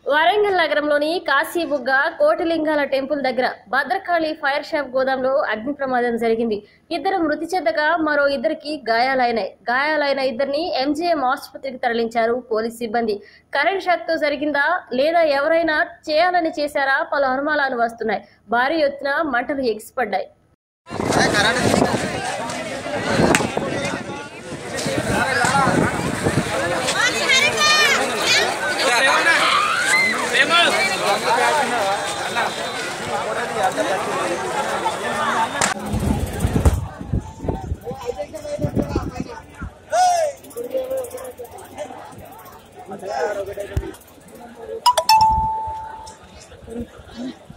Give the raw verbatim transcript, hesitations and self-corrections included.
వరంగల్ నగరంలోని కాశీబుగ్గ కోటిలింగాల టెంపుల్ దగ్గర Bhadrakali fire shop గోదాంలో అగ్ని ప్రమాదం జరిగింది. ఇద్దరు మృతి చెందగా మరో ఇద్దరికి గాయాలైనాయి. గాయాలైన ఇద్దరిని ఎంజీఎం ఆసుపత్రికి తరలించారు పోలీస్ సిబ్బంది. కరెంట్ షాక్ తో జరిగిందా లేదా ఎవరైనా చేయాలని చేశారా పలు అనుమానాలు వస్తున్నాయి. భారీ ఎత్తున మంటలు ఎగిసిపడ్డాయి. Hey!